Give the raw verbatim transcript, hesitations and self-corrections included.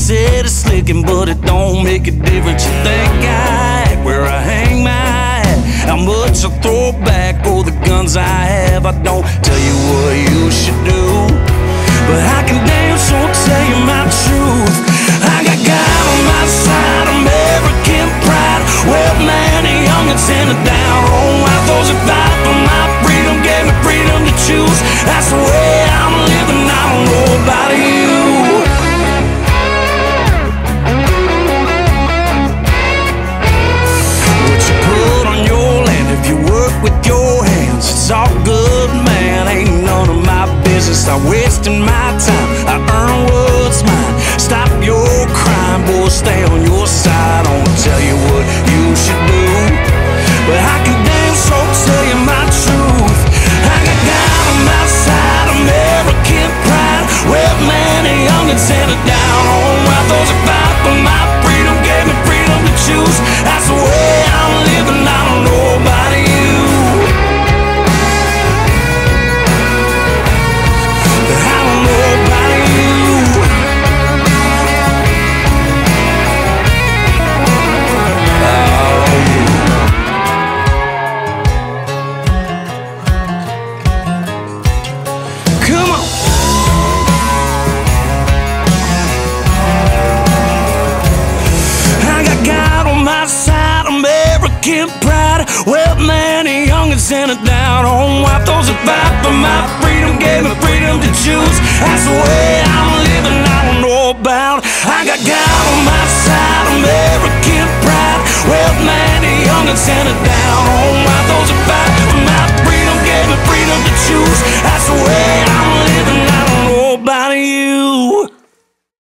said it's slicking, but it don't make a difference. You think I act where I hang my hat, how much I throw back, oh, the guns I have. I don't tell you what you should do, but I can damn sure tell you my truth. I got God on my side, American pride, well, man, the youngins in the down home. I those that fight for my freedom gave me freedom to choose. That's the way I'm living, I don't know about you. What you put on your land, if you work with your hands, it's all good, man, ain't none of my business. Stop wasting my time, I earn what's mine. Stop your crime, boy, stay on your side. I won't tell you what you should do, but I can damn sure tell you my truth. I got God on my side, American pride, well, man, the youngins in it down home. While those that fight for my freedom gave me freedom to choose. That's the way I'm living, I don't know about you. I don't know about you. Come on. I got God on my side, American pride, well, man, the youngins in it down home. While those that fight for my freedom gave me freedom to choose. That's the way